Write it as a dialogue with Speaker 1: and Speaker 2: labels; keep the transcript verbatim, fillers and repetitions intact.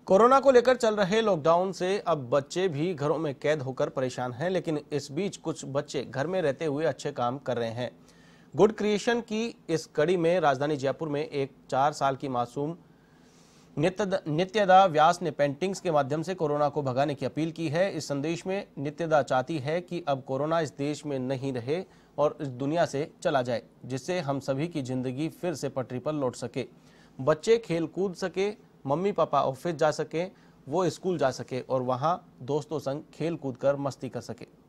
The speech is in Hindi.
Speaker 1: कोरोना को लेकर चल रहे लॉकडाउन से अब बच्चे भी घरों में कैद होकर परेशान हैं, लेकिन इस बीच कुछ बच्चे घर में रहते हुए अच्छे काम कर रहे हैं। गुड क्रिएशन की इस कड़ी में राजधानी जयपुर में एक चार साल की मासूम नित्य नित्यदा व्यास ने पेंटिंग्स के माध्यम से कोरोना को भगाने की अपील की है। इस संदेश में नित्यदा चाहती है कि अब कोरोना इस देश में नहीं रहे और इस दुनिया से चला जाए, जिससे हम सभी की जिंदगी फिर से पटरी पर लौट सके। बच्चे खेल कूद सके, मम्मी पापा ऑफिस जा सके, वो स्कूल जा सके और वहाँ दोस्तों संग खेल कूद कर मस्ती कर सके।